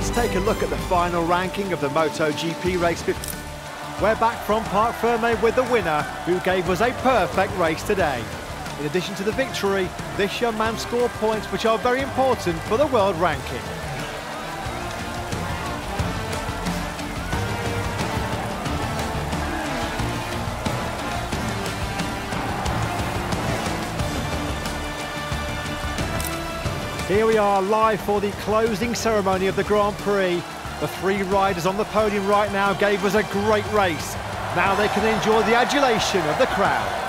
Let's take a look at the final ranking of the MotoGP race. We're back from Parc Ferme with the winner, who gave us a perfect race today. In addition to the victory, this young man scored points which are very important for the world ranking. Here we are live for the closing ceremony of the Grand Prix. The three riders on the podium right now gave us a great race. Now they can enjoy the adulation of the crowd.